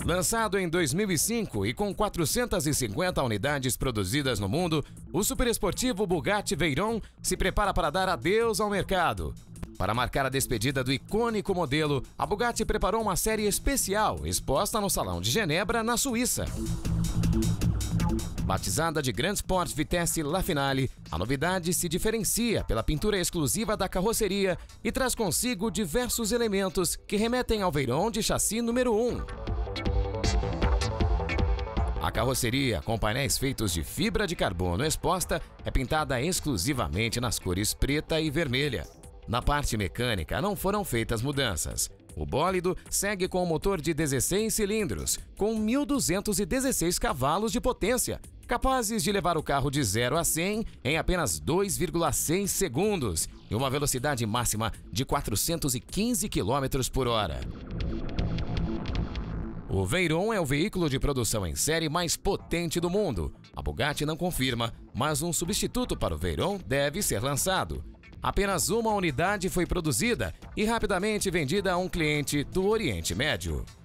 Lançado em 2005 e com 450 unidades produzidas no mundo, o superesportivo Bugatti Veyron se prepara para dar adeus ao mercado. Para marcar a despedida do icônico modelo, a Bugatti preparou uma série especial exposta no Salão de Genebra, na Suíça. Batizada de Grand Sport Vitesse La Finale, a novidade se diferencia pela pintura exclusiva da carroceria e traz consigo diversos elementos que remetem ao Veyron de chassi número 1. A carroceria, com painéis feitos de fibra de carbono exposta, é pintada exclusivamente nas cores preta e vermelha. Na parte mecânica não foram feitas mudanças. O bólido segue com um motor de 16 cilindros, com 1.216 cavalos de potência, capazes de levar o carro de 0 a 100 em apenas 2,6 segundos e uma velocidade máxima de 415 km por hora. O Veyron é o veículo de produção em série mais potente do mundo. A Bugatti não confirma, mas um substituto para o Veyron deve ser lançado. Apenas uma unidade foi produzida e rapidamente vendida a um cliente do Oriente Médio.